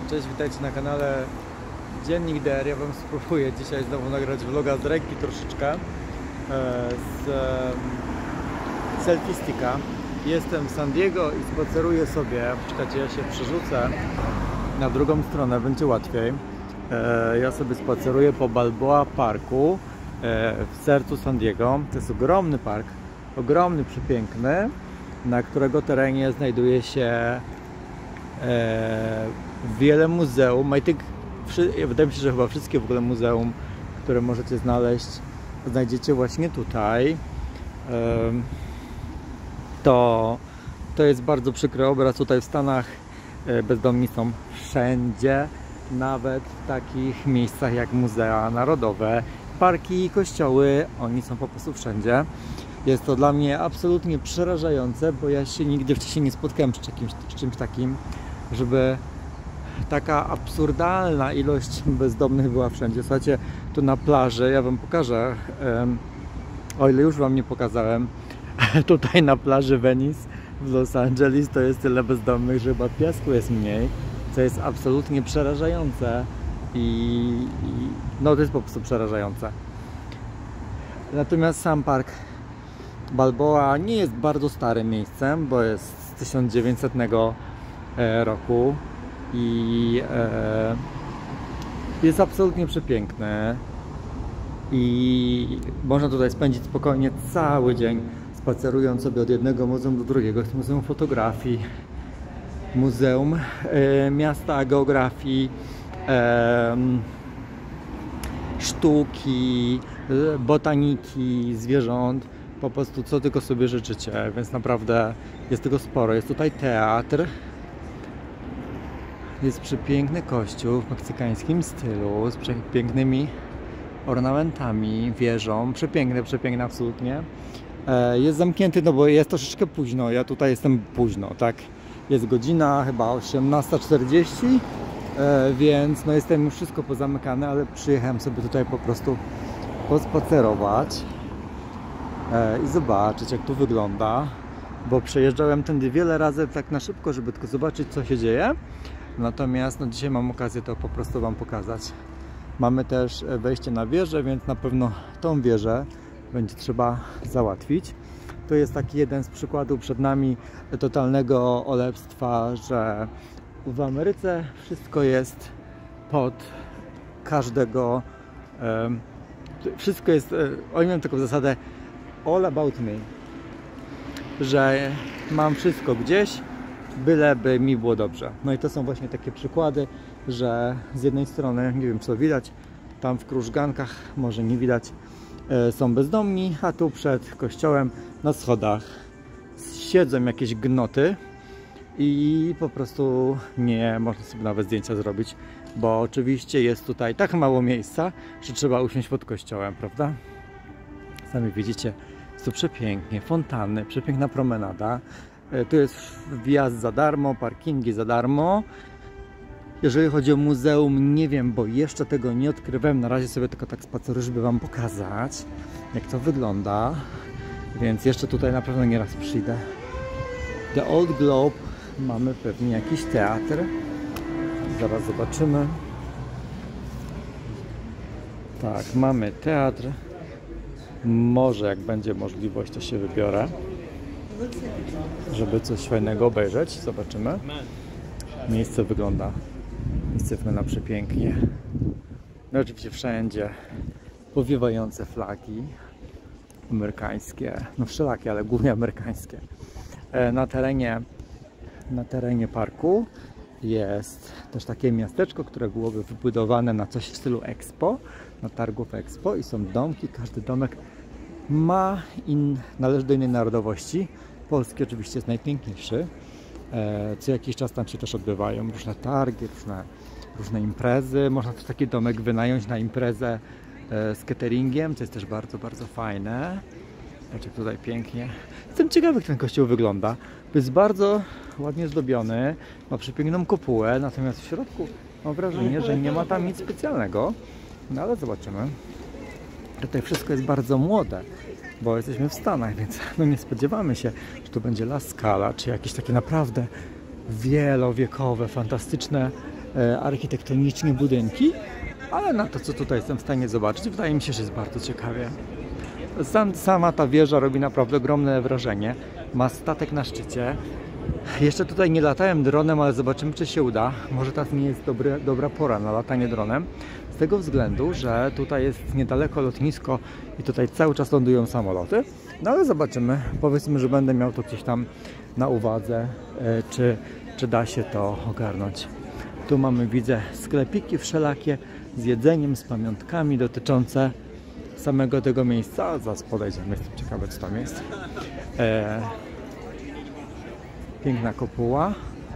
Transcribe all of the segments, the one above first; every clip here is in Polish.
Cześć, witajcie na kanale Dziennik DR. Ja wam spróbuję dzisiaj znowu nagrać vloga z ręki troszeczkę z selfie sticka. Jestem w San Diego i spaceruję sobie. Czekajcie, ja się przerzucę na drugą stronę, będzie łatwiej. Ja sobie spaceruję po Balboa Parku w sercu San Diego. To jest ogromny park, ogromny, przepiękny, na którego terenie znajduje się wiele muzeum. Wydaje mi się, że chyba wszystkie w ogóle muzeum, które możecie znaleźć, znajdziecie właśnie tutaj. To jest bardzo przykry obraz. Tutaj w Stanach bezdomni są wszędzie, nawet w takich miejscach jak muzea narodowe, parki i kościoły. Oni są po prostu wszędzie. Jest to dla mnie absolutnie przerażające, bo ja się nigdy wcześniej nie spotkałem z czymś takim, żeby taka absurdalna ilość bezdomnych była wszędzie. Słuchajcie, tu na plaży, ja wam pokażę, o ile już wam nie pokazałem, tutaj na plaży Venice w Los Angeles to jest tyle bezdomnych, że chyba piasku jest mniej, co jest absolutnie przerażające no to jest po prostu przerażające. Natomiast sam park Balboa nie jest bardzo starym miejscem, bo jest z 1900 roku i jest absolutnie przepiękny i można tutaj spędzić spokojnie cały dzień, spacerując sobie od jednego muzeum do drugiego. Jest Muzeum Fotografii, Muzeum Miasta, Geografii, Sztuki, Botaniki, Zwierząt, po prostu co tylko sobie życzycie, więc naprawdę jest tego sporo. Jest tutaj teatr, jest przepiękny kościół w meksykańskim stylu z przepięknymi ornamentami, wieżą, przepiękny absolutnie. Jest zamknięty, no bo jest troszeczkę późno, ja tutaj jestem późno, tak? Jest godzina chyba 18:40, więc no jestem już wszystko pozamykane, ale przyjechałem sobie tutaj po prostu pospacerować i zobaczyć, jak tu wygląda, bo przejeżdżałem tędy wiele razy tak na szybko, żeby tylko zobaczyć, co się dzieje. Natomiast no, dzisiaj mam okazję to po prostu wam pokazać. Mamy też wejście na wieżę, więc na pewno tą wieżę będzie trzeba załatwić. To jest taki jeden z przykładów przed nami totalnego olepstwa, że w Ameryce wszystko jest pod każdego, wszystko jest, oni mają taką zasadę all about me, że mam wszystko gdzieś, byleby mi było dobrze. No i to są właśnie takie przykłady, że z jednej strony, nie wiem co widać, tam w krużgankach, może nie widać, są bezdomni, a tu przed kościołem na schodach siedzą jakieś gnoty i po prostu nie można sobie nawet zdjęcia zrobić, bo oczywiście jest tutaj tak mało miejsca, że trzeba usiąść pod kościołem, prawda? Sami widzicie, jest tu przepięknie, fontanny, przepiękna promenada. Tu jest wjazd za darmo, parkingi za darmo. Jeżeli chodzi o muzeum, nie wiem, bo jeszcze tego nie odkrywałem. Na razie sobie tylko tak spaceruję, żeby wam pokazać, jak to wygląda. Więc jeszcze tutaj na pewno nieraz przyjdę. The Old Globe, mamy pewnie jakiś teatr. Zaraz zobaczymy. Tak, mamy teatr. Może jak będzie możliwość, to się wybiorę, żeby coś fajnego obejrzeć. Zobaczymy. Miejsce wygląda przepięknie. No oczywiście wszędzie powiewające flagi amerykańskie, no wszelakie, ale głównie amerykańskie. Na terenie parku jest też takie miasteczko, które byłoby wybudowane na coś w stylu Expo, na targów Expo, i są domki, każdy domek należy do innej narodowości. Polski oczywiście jest najpiękniejszy. Co jakiś czas tam się też odbywają różne targi, różne imprezy. Można też taki domek wynająć na imprezę z cateringiem, co jest też bardzo, bardzo fajne. Zobaczcie, jak tutaj pięknie. Jestem ciekawy, jak ten kościół wygląda. Jest bardzo ładnie zdobiony, ma przepiękną kopułę, natomiast w środku mam wrażenie, że nie ma tam nic specjalnego. No ale zobaczymy. Tutaj wszystko jest bardzo młode, bo jesteśmy w Stanach, więc no nie spodziewamy się, że tu będzie La Scala, czy jakieś takie naprawdę wielowiekowe, fantastyczne architektonicznie budynki, ale na to, co tutaj jestem w stanie zobaczyć, wydaje mi się, że jest bardzo ciekawie. Sama ta wieża robi naprawdę ogromne wrażenie. Ma statek na szczycie. Jeszcze tutaj nie latałem dronem, ale zobaczymy, czy się uda. Może teraz nie jest dobra pora na latanie dronem. Z tego względu, że tutaj jest niedaleko lotnisko i tutaj cały czas lądują samoloty. No ale zobaczymy. Powiedzmy, że będę miał to gdzieś tam na uwadze, czy da się to ogarnąć. Tu mamy, widzę, sklepiki wszelakie z jedzeniem, z pamiątkami dotyczące samego tego miejsca. Zaraz podejdziemy, jestem ciekawy, co tam jest. Piękna kopuła.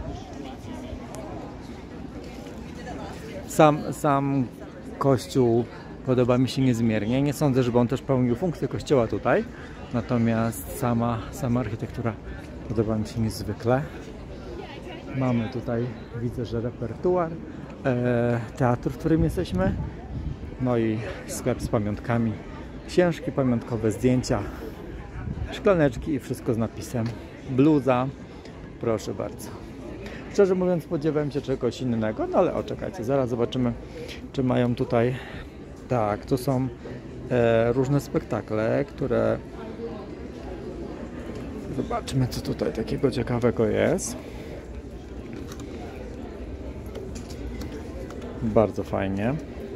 Sam kościół podoba mi się niezmiernie. Nie sądzę, żeby on też pełnił funkcję kościoła tutaj. Natomiast sama architektura podoba mi się niezwykle. Mamy tutaj, widzę, że repertuar teatru, w którym jesteśmy. No i sklep z pamiątkami. Książki pamiątkowe, zdjęcia, szklaneczki i wszystko z napisem. Bluza. Proszę bardzo. Szczerze mówiąc, spodziewałem się czegoś innego, no ale czekajcie, zaraz zobaczymy, czy mają tutaj... Tak, to są różne spektakle, które... Zobaczmy, co tutaj takiego ciekawego jest. Bardzo fajnie.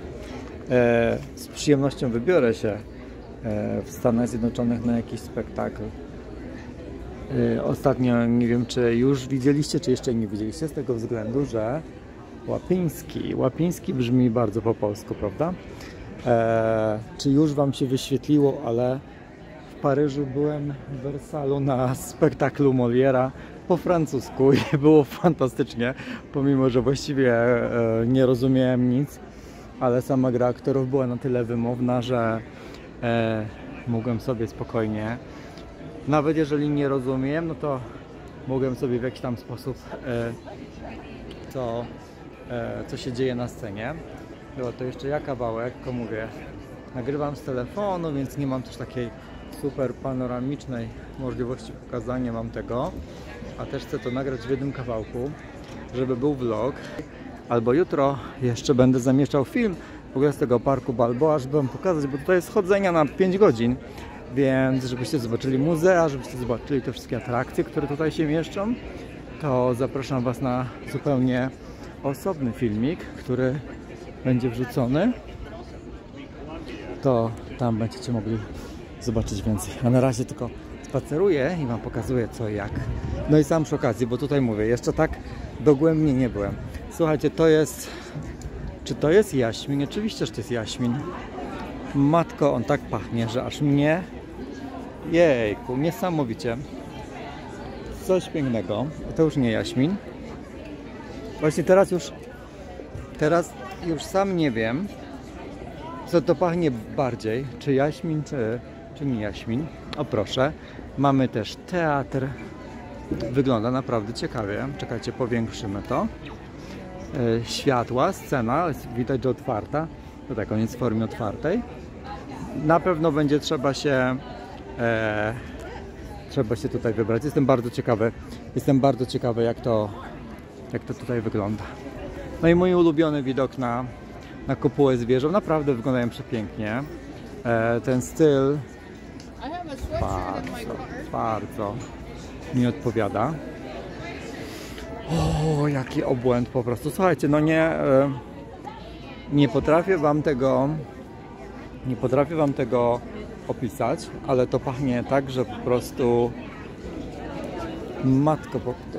Z przyjemnością wybiorę się w Stanach Zjednoczonych na jakiś spektakl. Ostatnio, nie wiem, czy już widzieliście, czy jeszcze nie widzieliście, z tego względu, że Łapiński brzmi bardzo po polsku, prawda? Czy już Wam się wyświetliło, ale w Paryżu byłem w Wersalu na spektaklu Moliera po francusku i było fantastycznie, pomimo że właściwie nie rozumiałem nic, ale sama gra aktorów była na tyle wymowna, że mogłem sobie spokojnie, nawet jeżeli nie rozumiem, no to mogłem sobie w jakiś tam sposób co się dzieje na scenie. Było to jeszcze ja kawałek, tylko mówię, nagrywam z telefonu, więc nie mam też takiej super panoramicznej możliwości pokazania wam tego, a też chcę to nagrać w jednym kawałku, żeby był vlog. Albo jutro jeszcze będę zamieszczał film w ogóle z tego parku Balboa, żeby wam pokazać, bo tutaj jest chodzenia na 5 godzin, więc żebyście zobaczyli muzea, żebyście zobaczyli te wszystkie atrakcje, które tutaj się mieszczą, to zapraszam was na zupełnie osobny filmik, który będzie wrzucony. To tam będziecie mogli zobaczyć więcej. A na razie tylko spaceruję i wam pokazuję co i jak. No i sam przy okazji, bo tutaj mówię, jeszcze tak dogłębnie nie byłem. Słuchajcie, to jest... Czy to jest jaśmin? Oczywiście, że to jest jaśmin. Matko, on tak pachnie, że aż mnie... Jejku, niesamowicie. Coś pięknego. To już nie jaśmin. Właśnie teraz już sam nie wiem, co to pachnie bardziej, czy jaśmin, czy nie jaśmin. O proszę, mamy też teatr. Wygląda naprawdę ciekawie. Czekajcie, powiększymy to. Światła, scena, widać, że otwarta. To tak, on jest w formie otwartej. Na pewno będzie trzeba się tutaj wybrać. Jestem bardzo ciekawy, jak to tutaj wygląda. No i mój ulubiony widok na kopułę z wieżą. Naprawdę wyglądają przepięknie. Ten styl bardzo mi odpowiada. O, jaki obłęd po prostu. Słuchajcie, no nie potrafię wam tego opisać, ale to pachnie tak, że po prostu matko,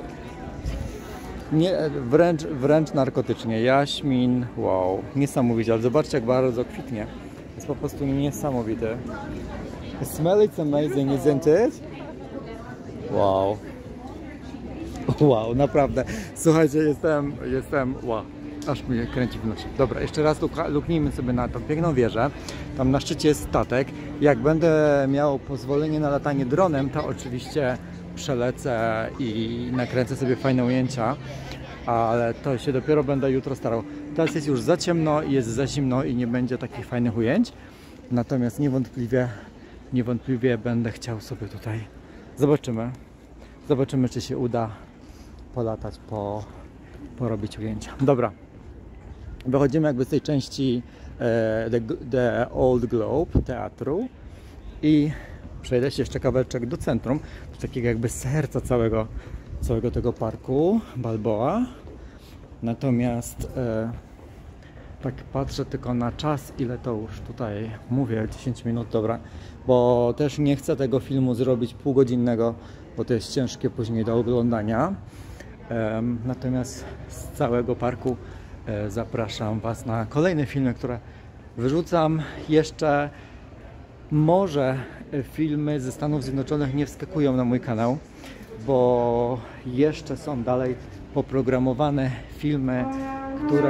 nie, wręcz narkotycznie. Jaśmin, wow, niesamowicie, ale zobaczcie, jak bardzo kwitnie. Jest po prostu niesamowity. The smell is amazing, isn't it? Wow. Wow, naprawdę. Słuchajcie, jestem wow. Aż mnie kręci w nosie. Dobra, jeszcze raz luknijmy sobie na tą piękną wieżę. Tam na szczycie jest statek. Jak będę miał pozwolenie na latanie dronem, to oczywiście przelecę i nakręcę sobie fajne ujęcia. Ale to się dopiero będę jutro starał. Teraz jest już za ciemno, jest za zimno i nie będzie takich fajnych ujęć. Natomiast niewątpliwie będę chciał sobie tutaj... Zobaczymy, czy się uda polatać, porobić ujęcia. Dobra, wychodzimy jakby z tej części The Old Globe teatru i przejdę się jeszcze kawałeczek do centrum, do takiego jakby serca całego tego parku Balboa. Natomiast tak patrzę tylko na czas, ile to już tutaj mówię, 10 minut, dobra, bo też nie chcę tego filmu zrobić półgodzinnego, bo to jest ciężkie później do oglądania. Natomiast z całego parku zapraszam Was na kolejne filmy, które wyrzucam. Jeszcze może filmy ze Stanów Zjednoczonych nie wskakują na mój kanał, bo jeszcze są dalej poprogramowane filmy, które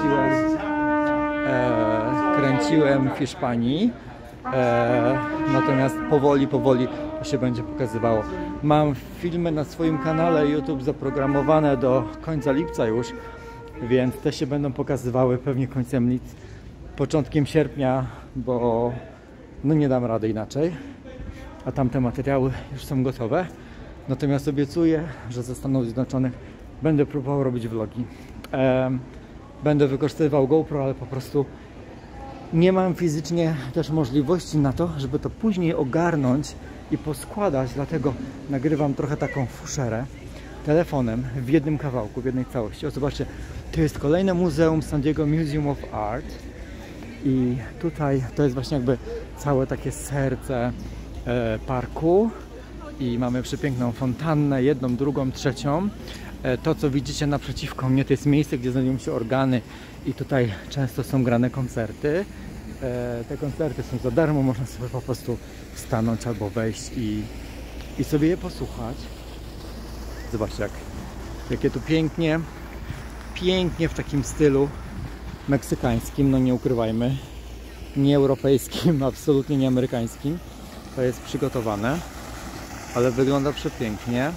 kręciłem w Hiszpanii. Natomiast powoli to się będzie pokazywało. Mam filmy na swoim kanale YouTube zaprogramowane do końca lipca już, więc te się będą pokazywały pewnie końcem lipca, początkiem sierpnia, bo no nie dam rady inaczej, a tamte materiały już są gotowe. Natomiast obiecuję, że ze Stanów Zjednoczonych będę próbował robić vlogi. Będę wykorzystywał GoPro, ale po prostu nie mam fizycznie też możliwości na to, żeby to później ogarnąć i poskładać, dlatego nagrywam trochę taką fuszerę telefonem w jednym kawałku, w jednej całości. O, zobaczcie, to jest kolejne muzeum San Diego Museum of Art i tutaj to jest właśnie jakby całe takie serce parku i mamy przepiękną fontannę, jedną, drugą, trzecią. To, co widzicie naprzeciwko mnie, to jest miejsce, gdzie znajdują się organy i tutaj często są grane koncerty. Te koncerty są za darmo, można sobie po prostu stanąć albo wejść i sobie je posłuchać. Zobaczcie, jakie tu pięknie w takim stylu meksykańskim, no nie ukrywajmy, nie europejskim, absolutnie nie amerykańskim. To jest przygotowane, ale wygląda przepięknie.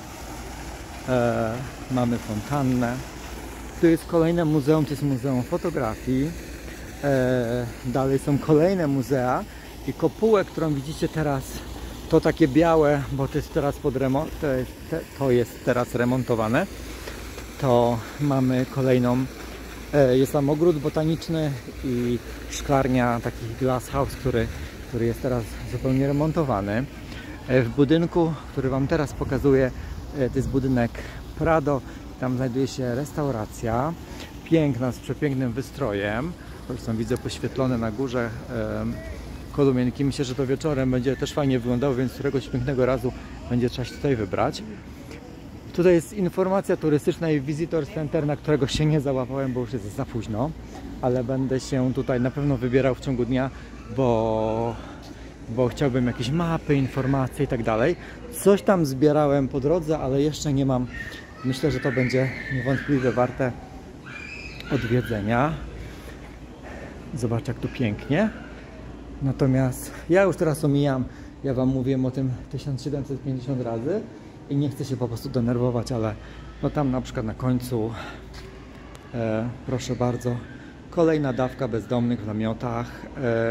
Mamy fontannę. Tu jest kolejne muzeum, to jest Muzeum Fotografii. Dalej są kolejne muzea i kopułę, którą widzicie teraz, to takie białe, bo to jest teraz pod remont, to jest teraz remontowane. To mamy kolejną, jest tam ogród botaniczny i szklarnia, taki glass house, który jest teraz zupełnie remontowany. W budynku, który Wam teraz pokazuję, to jest budynek Prado, tam znajduje się restauracja, piękna, z przepięknym wystrojem. To już tam widzę poświetlone na górze kolumienki. Myślę, że to wieczorem będzie też fajnie wyglądało, więc któregoś pięknego razu będzie trzeba się tutaj wybrać. Tutaj jest informacja turystyczna i Visitor Center, na którego się nie załapałem, bo już jest za późno, ale będę się tutaj na pewno wybierał w ciągu dnia, bo chciałbym jakieś mapy, informacje i tak dalej. Coś tam zbierałem po drodze, ale jeszcze nie mam. Myślę, że to będzie niewątpliwie warte odwiedzenia. Zobaczcie, jak tu pięknie. Natomiast ja już teraz omijam, ja Wam mówiłem o tym 1750 razy i nie chcę się po prostu denerwować, ale no tam na przykład na końcu, proszę bardzo, kolejna dawka bezdomnych w namiotach,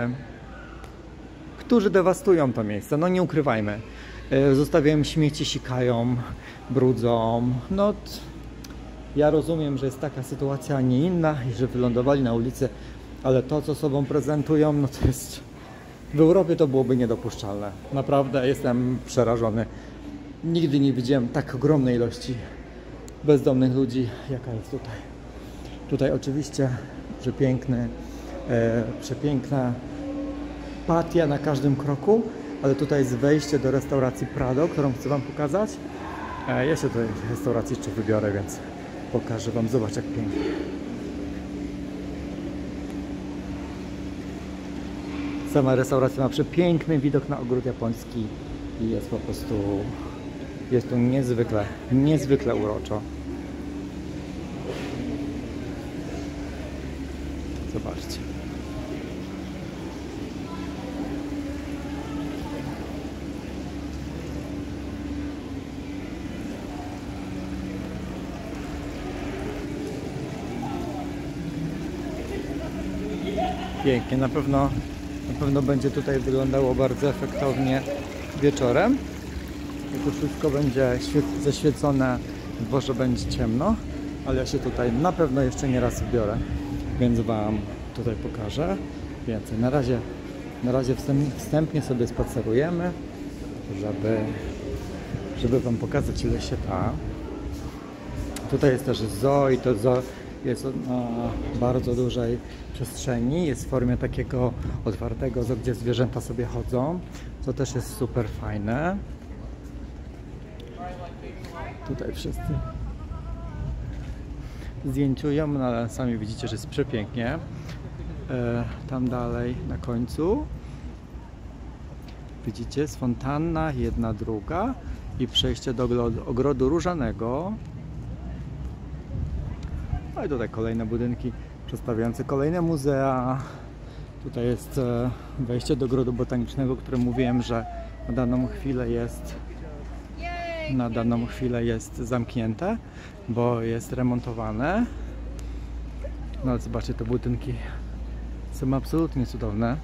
którzy dewastują to miejsce, no nie ukrywajmy. Zostawiają śmieci, sikają, brudzą. No, ja rozumiem, że jest taka sytuacja, a nie inna i że wylądowali na ulicy, ale to, co sobą prezentują, no to jest... W Europie to byłoby niedopuszczalne. Naprawdę jestem przerażony. Nigdy nie widziałem tak ogromnej ilości bezdomnych ludzi, jaka jest tutaj. Tutaj oczywiście przepiękna patia na każdym kroku, ale tutaj jest wejście do restauracji Prado, którą chcę Wam pokazać. Ja się do tej restauracji jeszcze wybiorę, więc pokażę Wam. Zobacz, jak pięknie. Sama restauracja ma przepiękny widok na ogród japoński i jest po prostu, jest tu niezwykle uroczo. Zobaczcie. Pięknie, na pewno będzie tutaj wyglądało bardzo efektownie wieczorem. I to wszystko będzie zaświecone, w dworze będzie ciemno, ale ja się tutaj na pewno jeszcze nie raz wbiorę. więc Wam tutaj pokażę więcej. Na razie wstępnie sobie spacerujemy, żeby Wam pokazać, ile się da. Tutaj jest też zoo i to zoo jest na bardzo dużej przestrzeni, jest w formie takiego otwartego zoo, gdzie zwierzęta sobie chodzą, co też jest super fajne. Tutaj wszyscy zdjęciują, no ale sami widzicie, że jest przepięknie. Tam dalej na końcu widzicie, jest fontanna, jedna, druga i przejście do ogrodu różanego. No i tutaj kolejne budynki przedstawiające kolejne muzea. Tutaj jest wejście do ogrodu botanicznego, o którym mówiłem, że na daną chwilę jest zamknięte, bo jest remontowane. No ale zobaczcie, te budynki są absolutnie cudowne.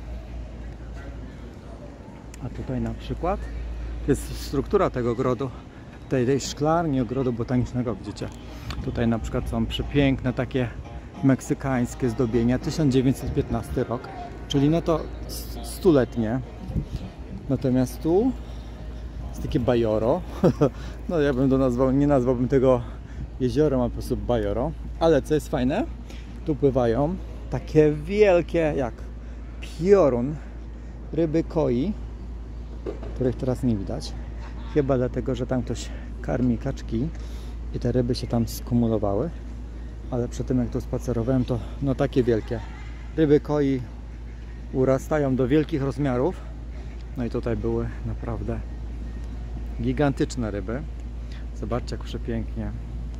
A tutaj na przykład jest struktura tego ogrodu, tej szklarni ogrodu botanicznego, widzicie. Tutaj na przykład są przepiękne takie meksykańskie zdobienia, 1915 rok, czyli no to stuletnie. Natomiast tu jest takie bajoro, no ja bym to nazwał, nie nazwałbym tego jeziorem, a po prostu bajoro, ale co jest fajne, tu pływają takie wielkie jak piorun ryby koi, których teraz nie widać, chyba dlatego, że tam ktoś karmi kaczki i te ryby się tam skumulowały, ale przy tym jak tu spacerowałem, to no takie wielkie ryby koi urastają do wielkich rozmiarów. No i tutaj były naprawdę gigantyczne ryby. Zobaczcie, jak przepięknie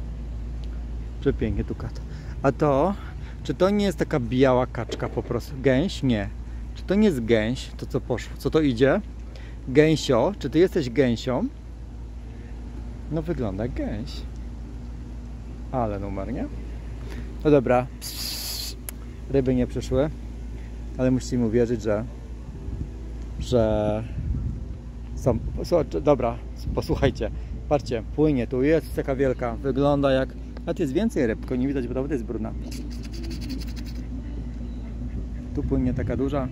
tu kat. A to, czy to nie jest taka biała kaczka po prostu? Gęś? Nie. Czy to nie jest gęś? To co poszło? Co to idzie? Gęsio? Czy ty jesteś gęsią? No wygląda jak gęś. Ale numer, nie? No dobra. Ryby nie przyszły. Ale musicie mi uwierzyć, że są... Dobra, posłuchajcie. Patrzcie, płynie. Tu jest taka wielka. Wygląda jak... A tu jest więcej ryb, tylko nie widać, bo ta woda jest brudna. Tu płynie taka duża.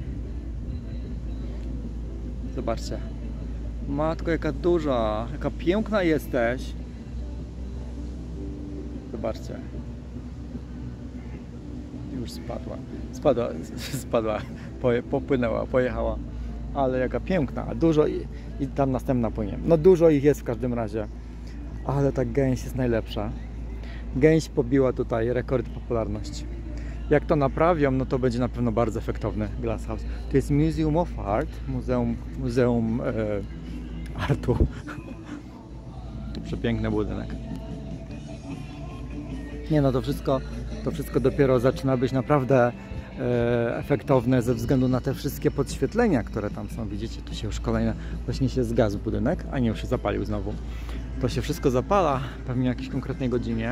Zobaczcie. Matko, jaka duża, jaka piękna jesteś. Zobaczcie. Już spadła, popłynęła, pojechała. Ale jaka piękna, dużo i tam następna płynie. No dużo ich jest w każdym razie. Ale ta gęś jest najlepsza. Gęś pobiła tutaj rekord popularności. Jak to naprawią, no to będzie na pewno bardzo efektowny Glasshouse. To jest Museum of Art, Muzeum Artu. To przepiękny budynek. Nie no, to wszystko dopiero zaczyna być naprawdę efektowne ze względu na te wszystkie podświetlenia, które tam są. Widzicie, tu się już kolejne, właśnie się zgasł budynek, a nie, już się zapalił znowu. To się wszystko zapala pewnie w jakiejś konkretnej godzinie.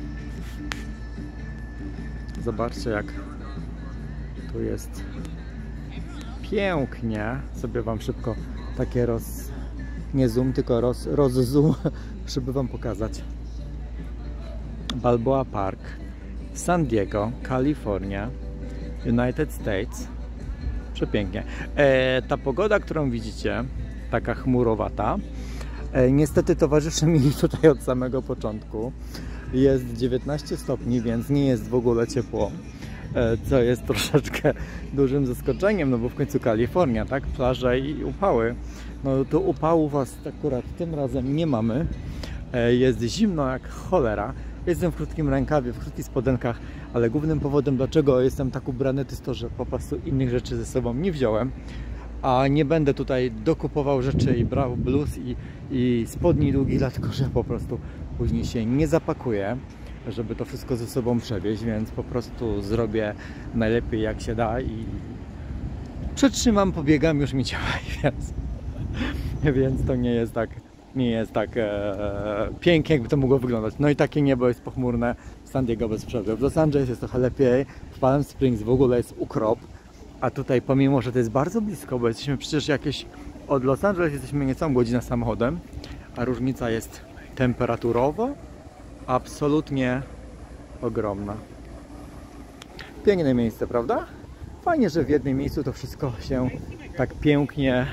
Zobaczcie, jak tu jest pięknie. Sobie Wam szybko takie nie zoom, tylko rozzoom, żeby Wam pokazać. Balboa Park, San Diego, Kalifornia, United States. Przepięknie. Ta pogoda, którą widzicie, taka chmurowata, niestety towarzyszy mi tutaj od samego początku. Jest 19 stopni, więc nie jest w ogóle ciepło, co jest troszeczkę dużym zaskoczeniem, no bo w końcu Kalifornia, tak? Plaże i upały. No tu upałów akurat tym razem nie mamy. Jest zimno jak cholera. Jestem w krótkim rękawie, w krótkich spodenkach, ale głównym powodem, dlaczego jestem tak ubrany, to jest to, że po prostu innych rzeczy ze sobą nie wziąłem. A nie będę tutaj dokupował rzeczy i brał bluz i spodni długich, dlatego że po prostu później się nie zapakuję, żeby to wszystko ze sobą przewieźć, więc po prostu zrobię najlepiej jak się da i przetrzymam, pobiegam, już mi działa, więc to nie jest tak pięknie, jakby to mogło wyglądać. No i takie niebo jest pochmurne w San Diego bez przerwy. W Los Angeles jest trochę lepiej, w Palm Springs w ogóle jest ukrop, a tutaj pomimo, że to jest bardzo blisko, bo jesteśmy przecież od Los Angeles jesteśmy niecałą godzinę samochodem, a różnica jest temperaturowo absolutnie ogromna. Piękne miejsce, prawda? Fajnie, że w jednym miejscu to wszystko się tak pięknie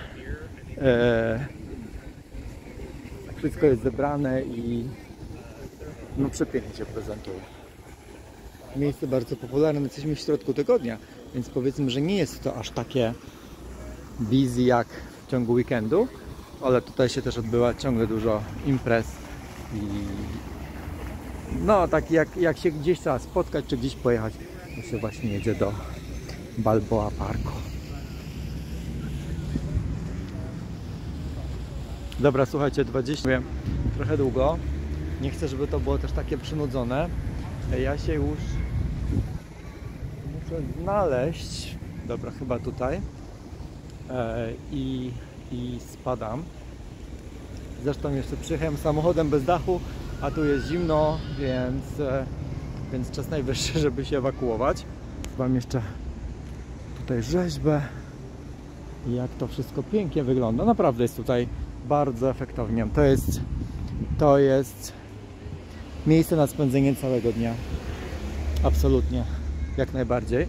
wszystko jest zebrane i no przepięknie się prezentuje. Miejsce bardzo popularne, jesteśmy w środku tygodnia, więc powiedzmy, że nie jest to aż takie busy jak w ciągu weekendu, ale tutaj się też odbywa ciągle dużo imprez i no tak jak się gdzieś trzeba spotkać czy gdzieś pojechać, to się właśnie jedzie do Balboa Parku. Dobra, słuchajcie, 20 trochę długo. Nie chcę, żeby to było też takie przynudzone. Ja się już muszę znaleźć. Dobra, chyba tutaj. I spadam. Zresztą jeszcze przyjechałem samochodem bez dachu, a tu jest zimno, więc czas najwyższy, żeby się ewakuować. Mam jeszcze tutaj rzeźbę. Jak to wszystko pięknie wygląda. Naprawdę jest tutaj bardzo efektownie. To jest miejsce na spędzenie całego dnia. Absolutnie. Jak najbardziej.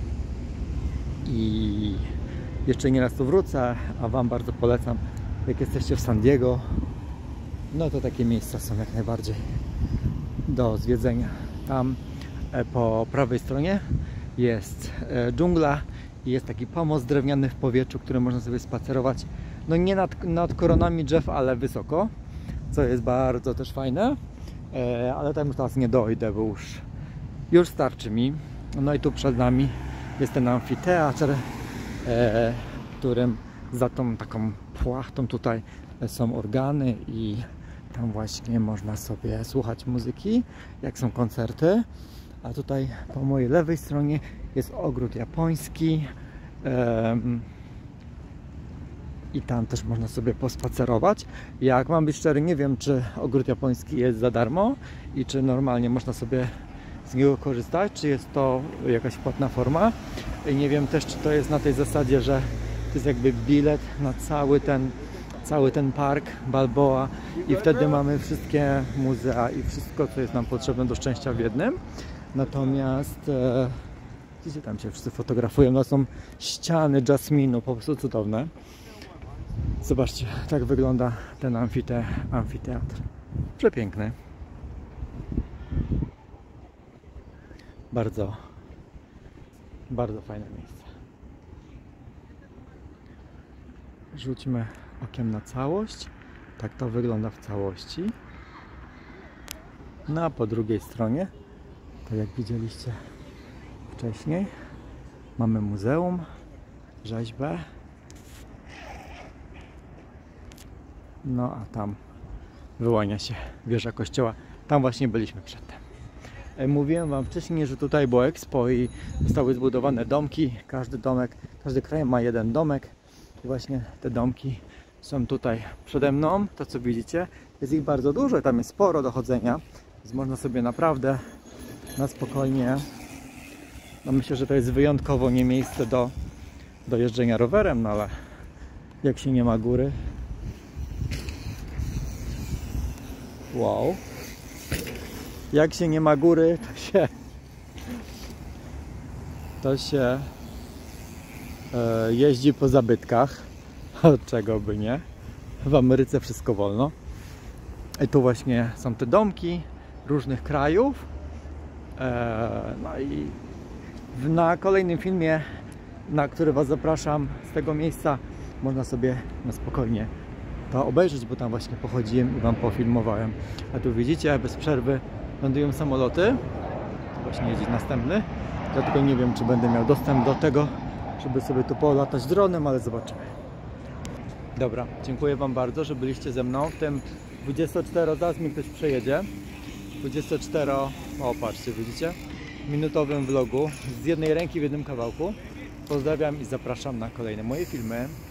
I jeszcze nieraz tu wrócę, a Wam bardzo polecam, jak jesteście w San Diego, no to takie miejsca są jak najbardziej do zwiedzenia. Tam po prawej stronie jest dżungla i jest taki pomost drewniany w powietrzu, który można sobie spacerować, no nie nad koronami drzew, ale wysoko, co jest bardzo też fajne, ale tam już teraz nie dojdę, bo już starczy mi. No i tu przed nami jest ten amfiteatr, w którym za tą taką płachtą tutaj są organy i tam właśnie można sobie słuchać muzyki, jak są koncerty. A tutaj po mojej lewej stronie jest ogród japoński i tam też można sobie pospacerować. Jak mam być szczery, nie wiem, czy ogród japoński jest za darmo i czy normalnie można sobie z niego korzystać, czy jest to jakaś płatna forma. I nie wiem też, czy to jest na tej zasadzie, że to jest jakby bilet na cały ten park Balboa i wtedy mamy wszystkie muzea i wszystko, co jest nam potrzebne do szczęścia w jednym. Natomiast gdzie tam się wszyscy fotografują, no są ściany jasminu, po prostu cudowne. Zobaczcie, tak wygląda ten amfiteatr. Przepiękny. Bardzo, bardzo fajne miejsce. Rzućmy okiem na całość. Tak to wygląda w całości. No a po drugiej stronie, tak jak widzieliście wcześniej, mamy muzeum, rzeźbę. No a tam wyłania się wieża kościoła. Tam właśnie byliśmy przedtem. Mówiłem Wam wcześniej, że tutaj było Expo i zostały zbudowane domki. Każdy kraj ma jeden domek. I właśnie te domki są tutaj przede mną. To, co widzicie, jest ich bardzo dużo. Tam jest sporo do chodzenia, więc można sobie naprawdę na spokojnie. No myślę, że to jest wyjątkowo nie miejsce do jeżdżenia rowerem, no ale jak się nie ma góry. Wow. Jak się nie ma góry, to się jeździ po zabytkach. Od czego by nie? W Ameryce wszystko wolno. I tu właśnie są te domki różnych krajów. No i na kolejnym filmie, na który Was zapraszam z tego miejsca, można sobie na spokojnie to obejrzeć, bo tam właśnie pochodziłem i Wam pofilmowałem. A tu widzicie, bez przerwy lądują samoloty. Właśnie jedzie następny. Dlatego nie wiem, czy będę miał dostęp do tego, żeby sobie tu polatać dronem, ale zobaczymy. Dobra, dziękuję Wam bardzo, że byliście ze mną w tym 24, zaraz mi ktoś przejedzie. 24, o patrzcie, widzicie? Minutowym vlogu z jednej ręki w jednym kawałku. Pozdrawiam i zapraszam na kolejne moje filmy.